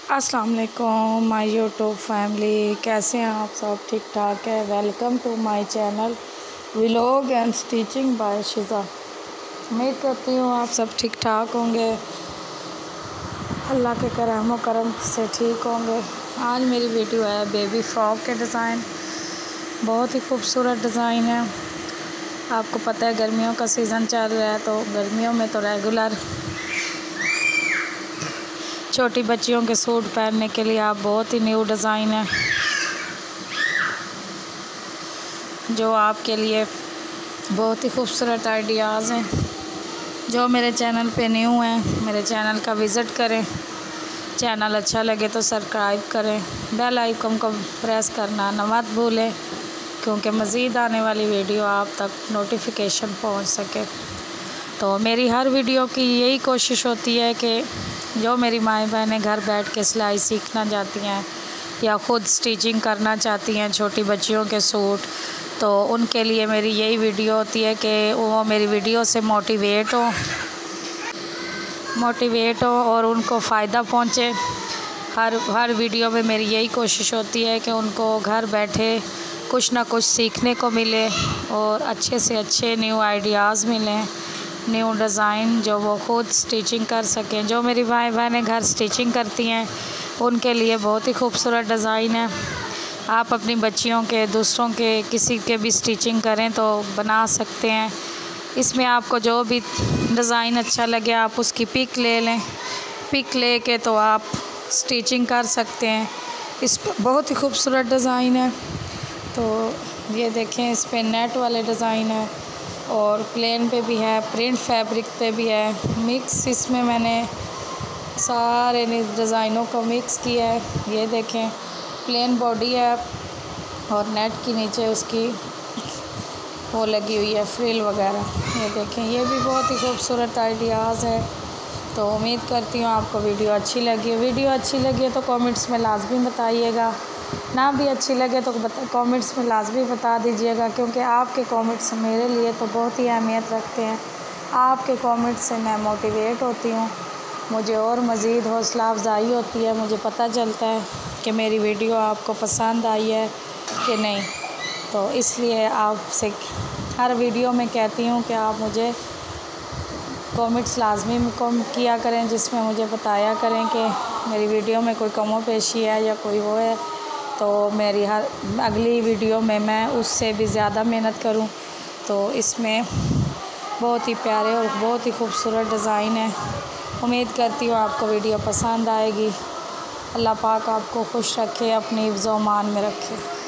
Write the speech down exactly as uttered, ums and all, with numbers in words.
अस्सलाम वालेकुम my YouTube family, कैसे हैं आप सब? ठीक ठाक है। Welcome to my channel vlog and stitching by Shiza. उम्मीद करती हूँ आप सब ठीक ठाक होंगे, अल्लाह के करम और करम से ठीक होंगे। आज मेरी वीडियो है बेबी फ्रॉक के डिज़ाइन। बहुत ही खूबसूरत डिज़ाइन है। आपको पता है गर्मियों का सीज़न चल रहा है, तो गर्मियों में तो रेगुलर छोटी बच्चियों के सूट पहनने के लिए आप बहुत ही न्यू डिज़ाइन है जो आपके लिए बहुत ही खूबसूरत आइडियाज़ हैं। जो मेरे चैनल पे न्यू हैं, मेरे चैनल का विज़िट करें। चैनल अच्छा लगे तो सब्सक्राइब करें, बेल आइकन को प्रेस करना न मत भूलें, क्योंकि मज़ीद आने वाली वीडियो आप तक नोटिफिकेशन पहुंच सके। तो मेरी हर वीडियो की यही कोशिश होती है कि जो मेरी माएँ बहनें घर बैठ के सिलाई सीखना चाहती हैं या ख़ुद स्टिचिंग करना चाहती हैं छोटी बच्चियों के सूट, तो उनके लिए मेरी यही वीडियो होती है कि वो मेरी वीडियो से मोटिवेट हो मोटिवेट हो और उनको फ़ायदा पहुँचे। हर हर वीडियो में मेरी यही कोशिश होती है कि उनको घर बैठे कुछ ना कुछ सीखने को मिले और अच्छे से अच्छे न्यू आइडियाज़ मिलें, न्यू डिज़ाइन जो वो ख़ुद स्टिचिंग कर सकें। जो मेरी भाई बहनें घर स्टिचिंग करती हैं उनके लिए बहुत ही खूबसूरत डिज़ाइन है। आप अपनी बच्चियों के, दूसरों के, किसी के भी स्टिचिंग करें तो बना सकते हैं। इसमें आपको जो भी डिज़ाइन अच्छा लगे आप उसकी पिक ले लें। पिक ले के तो आप स्टिचिंग कर सकते हैं। इस पर बहुत ही खूबसूरत डिज़ाइन है। तो ये देखें, इस पर नेट वाले डिज़ाइन है और प्लेन पे भी है, प्रिंट फैब्रिक पे भी है। मिक्स इसमें मैंने सारे डिज़ाइनों को मिक्स किया है। ये देखें, प्लेन बॉडी है और नेट के नीचे उसकी वो लगी हुई है फ्रिल वगैरह। ये देखें, ये भी बहुत ही खूबसूरत आइडियाज़ है। तो उम्मीद करती हूँ आपको वीडियो अच्छी लगी। वीडियो अच्छी लगी है तो कमेंट्स में लाजमी बताइएगा, ना भी अच्छी लगे तो कमेंट्स में लाजमी बता दीजिएगा, क्योंकि आपके कमेंट्स मेरे लिए तो बहुत ही अहमियत रखते हैं। आपके कमेंट्स से मैं मोटिवेट होती हूँ, मुझे और मज़ीद हौसला अफजाई होती है। मुझे पता चलता है कि मेरी वीडियो आपको पसंद आई है कि नहीं। तो इसलिए आपसे हर वीडियो में कहती हूँ कि आप मुझे कमेंट्स लाजमी कम किया करें, जिसमें मुझे बताया करें कि मेरी वीडियो में कोई कमो पेशी है या कोई वो है, तो मेरी हर अगली वीडियो में मैं उससे भी ज़्यादा मेहनत करूं। तो इसमें बहुत ही प्यारे और बहुत ही खूबसूरत डिज़ाइन है। उम्मीद करती हूँ आपको वीडियो पसंद आएगी। अल्लाह पाक आपको खुश रखे, अपनी हिफ्ज़-ओ-मान में रखे।